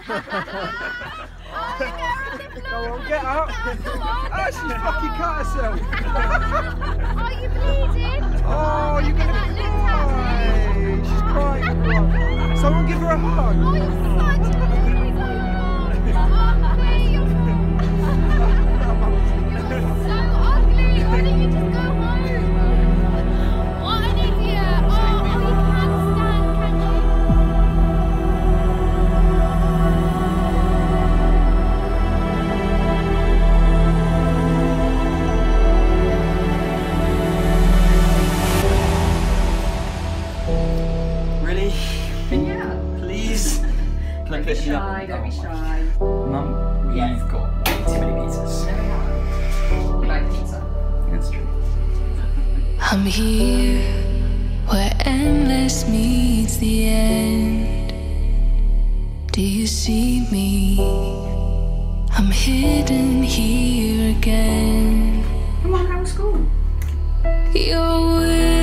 Go on, get up. Oh, she's fucking cut herself. Are you bleeding? Oh, you're going to cry. She's crying. Someone give her a hug. Oh, you're such a baby. Oh, you're so ugly. Why don't you just go home? What an idiot. Oh, you can't stand, can you? Really? Yeah. Please? Can I Don't be pick me up? shy, don't be Oh, shy. Mum, you've got way too many pizzas. You like pizza? That's true. I'm here where endless meets the end. Do you see me? I'm hidden here again. Come on, how was school? You're with